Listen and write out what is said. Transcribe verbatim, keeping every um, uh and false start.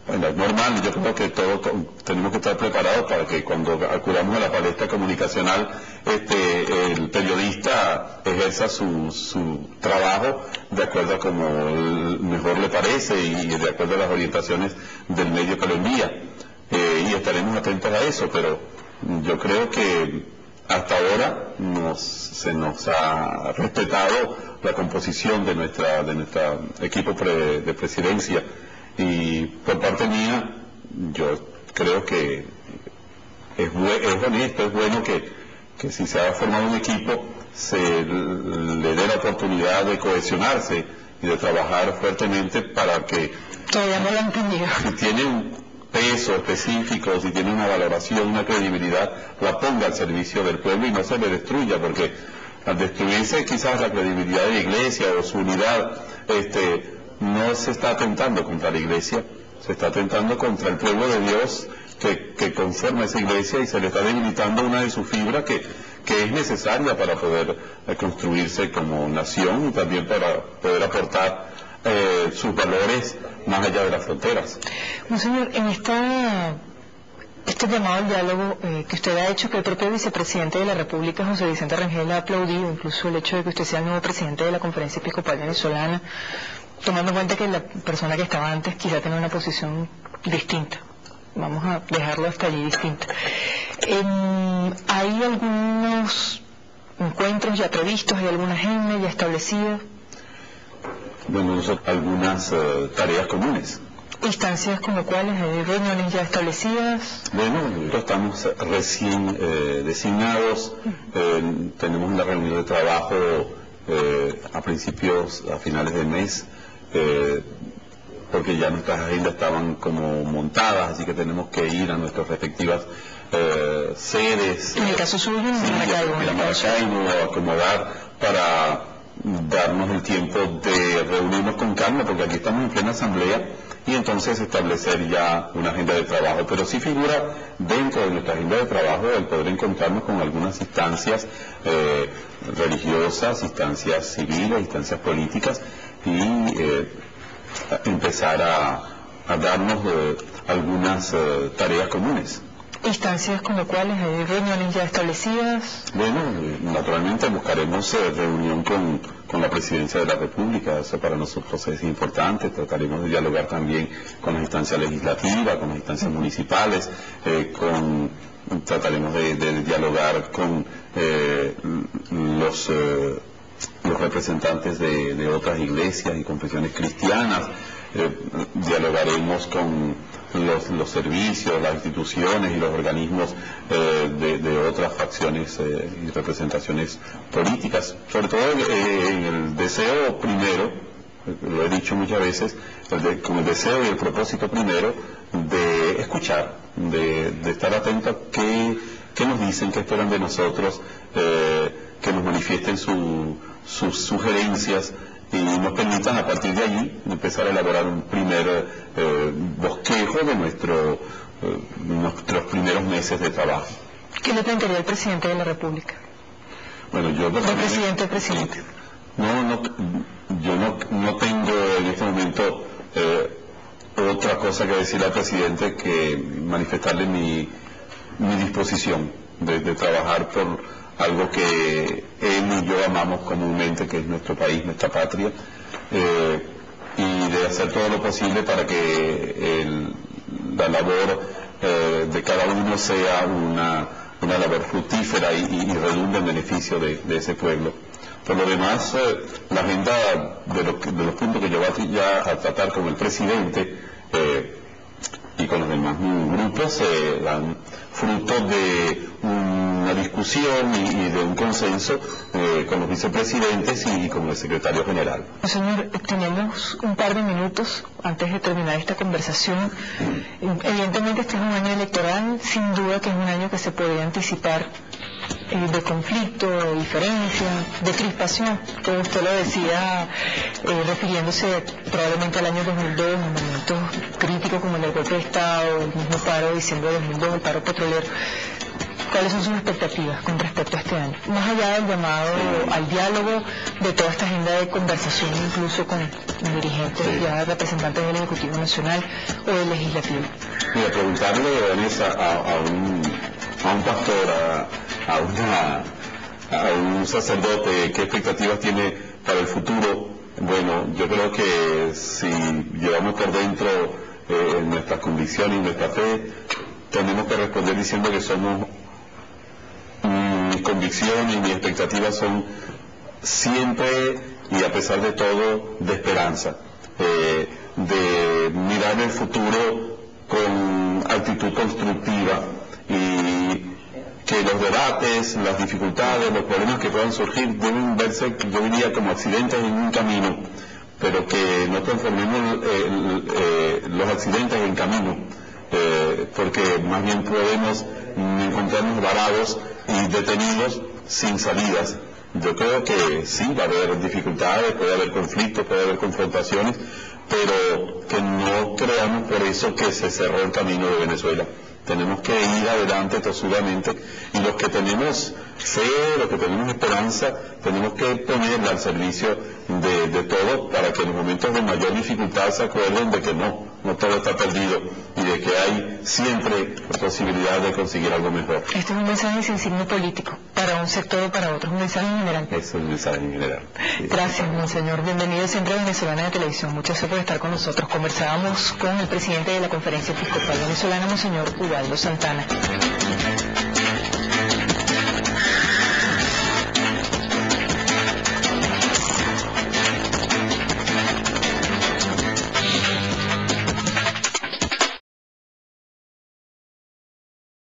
Bueno, es normal, yo creo que todos tenemos que estar preparados para que cuando acudamos a la palestra comunicacional, este, el periodista ejerza su, su trabajo de acuerdo a como mejor le parece y de acuerdo a las orientaciones del medio que lo envía. Eh, y estaremos atentos a eso, pero yo creo que hasta ahora nos, se nos ha respetado la composición de nuestra de nuestro equipo pre, de presidencia. Y por parte mía, yo creo que es, es honesto, es bueno que, que si se ha formado un equipo, se le dé la oportunidad de cohesionarse y de trabajar fuertemente para que... Todavía no lo han entendido. Si tiene un peso específico, si tiene una valoración, una credibilidad, la ponga al servicio del pueblo y no se le destruya, porque al destruirse quizás la credibilidad de la Iglesia o su unidad, este... no se está atentando contra la Iglesia, se está atentando contra el pueblo de Dios que, que conforma esa Iglesia y se le está debilitando una de sus fibras que, que es necesaria para poder eh, construirse como nación y también para poder aportar eh, sus valores más allá de las fronteras. Monseñor, en esta... este llamado al diálogo eh, que usted ha hecho, que el propio vicepresidente de la República, José Vicente Rangel, ha aplaudido, incluso el hecho de que usted sea el nuevo presidente de la Conferencia Episcopal Venezolana, tomando en cuenta que la persona que estaba antes quizá tenía una posición distinta. Vamos a dejarlo hasta allí distinta. Eh, ¿Hay algunos encuentros ya previstos, hay alguna agenda ya establecida? Bueno, nosotros, algunas uh, tareas comunes. ¿Instancias como cuáles? ¿Hay reuniones ya establecidas? Bueno, nosotros estamos recién eh, designados, eh, tenemos una reunión de trabajo eh, a principios, a finales del mes, eh, porque ya nuestras agendas estaban como montadas, así que tenemos que ir a nuestras respectivas eh, sedes. En el caso suyo, en sí, Maracaibo. En Maracaibo, acomodar para darnos el tiempo de reunirnos con calma, porque aquí estamos en plena asamblea, y entonces establecer ya una agenda de trabajo. Pero sí figura dentro de nuestra agenda de trabajo el poder encontrarnos con algunas instancias eh, religiosas, instancias civiles, instancias políticas, y eh, empezar a, a darnos eh, algunas eh, tareas comunes. ¿Instancias como cuáles? ¿Hay reuniones ya establecidas? Bueno, naturalmente buscaremos eh, reunión con, con la Presidencia de la República, eso para nosotros es importante. Trataremos de dialogar también con las instancias legislativas, con las instancias municipales, eh, con, trataremos de, de dialogar con eh, los, eh, los representantes de, de otras iglesias y confesiones cristianas, eh, dialogaremos con Los, los servicios, las instituciones y los organismos eh, de, de otras facciones eh, y representaciones políticas, sobre todo eh, en el deseo primero, lo he dicho muchas veces, el de, con el deseo y el propósito primero de escuchar, de, de estar atentos a qué, qué nos dicen, qué esperan de nosotros, eh, que nos manifiesten su, sus sugerencias y nos permitan a partir de allí empezar a elaborar un primer eh, bosquejo de nuestro, eh, nuestros primeros meses de trabajo. ¿Qué le plantearía el presidente de la República? Bueno, yo... ¿El presidente o presidente? No, no, yo no, no tengo en este momento eh, otra cosa que decirle al presidente que manifestarle mi, mi disposición de, de trabajar por algo que él y yo amamos comúnmente, que es nuestro país, nuestra patria, eh, y de hacer todo lo posible para que el, la labor eh, de cada uno sea una, una labor fructífera y, y, y redunde en beneficio de, de ese pueblo. Por lo demás, eh, la agenda de, lo, de los puntos que yo voy ya a tratar con el presidente eh, y con los demás grupos eh, dan fruto de una discusión y, y de un consenso eh, con los vicepresidentes y, y con el secretario general. Señor, tenemos un par de minutos antes de terminar esta conversación. Evidentemente este es un año electoral, sin duda que es un año que se podría anticipar eh, de conflicto, de diferencia, de crispación, como usted lo decía, eh, refiriéndose probablemente al año dos mil dos, en momentos críticos como el del golpe de Estado, el mismo paro de diciembre de dos mil dos, el paro petrolero. ¿cuáles son sus expectativas con respecto a este año? Más allá del llamado al diálogo, de toda esta agenda de conversación, incluso con dirigentes, sí. ya representantes del Ejecutivo Nacional o del Legislativo. Mira, preguntarle, Vanessa, a, a, un, a un pastor, a, a, una, a un sacerdote, qué expectativas tiene para el futuro. Bueno, yo creo que si llevamos por dentro eh, nuestras convicciones y nuestra fe, tenemos que responder diciendo que somos, mm, mis convicciones y mis expectativas son siempre y a pesar de todo de esperanza, eh, de mirar el futuro con actitud constructiva y que los debates, las dificultades, los problemas que puedan surgir deben verse, yo diría, como accidentes en un camino, pero que no transformemos eh, eh, los accidentes en camino, eh, porque más bien podemos encontrarnos varados y detenidos sin salidas. Yo creo que sí, va a haber dificultades, puede haber conflictos, puede haber confrontaciones, pero que no creamos por eso que se cerró el camino de Venezuela. Tenemos que ir adelante tosudamente, y los que tenemos fe, los que tenemos esperanza, tenemos que ponerla al servicio de, de todos, para que en los momentos de mayor dificultad se acuerden de que no, no todo está perdido y de que hay siempre la posibilidad de conseguir algo mejor. Este es un mensaje sin signo político, para un sector o para otro, un mensaje en general. Eso es un mensaje en general. Sí. Gracias, monseñor. Bienvenido siempre a Venezolana de Televisión. Muchas gracias por estar con nosotros. Conversábamos con el presidente de la Conferencia Episcopal Venezolana, monseñor Ubaldo Santana.